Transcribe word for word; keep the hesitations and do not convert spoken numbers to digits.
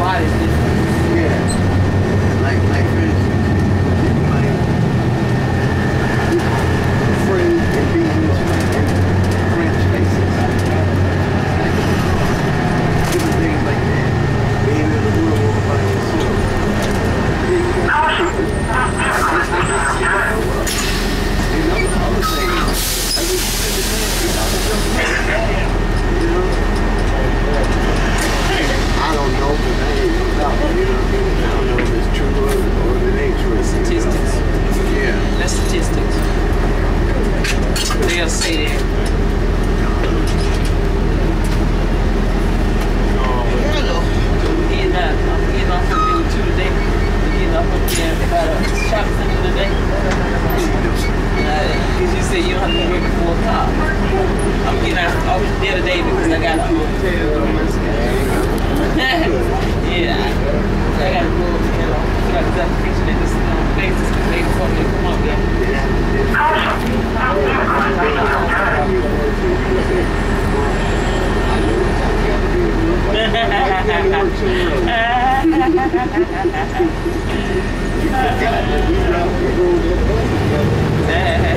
body's different. Yeah. Like, like for instance, you might afraid and being in cramped spaces. Different things like that. Being in the room all by yourself. You know, other things. I just you know? I don't know, but I ain't no doubt, you know what I mean? I don't know if it's true or, or if it ain't true. Statistics. Yeah. That's statistics. They'll say that. Hello. I'm getting up. I'm getting off from doing two today. I'm getting off from there about a shop center today. Because you say you don't have to work before a car. I'm getting out off there today because I got to do yeah, I got to go, you know, I got to picture that this place is because they told me to come up there. Yeah.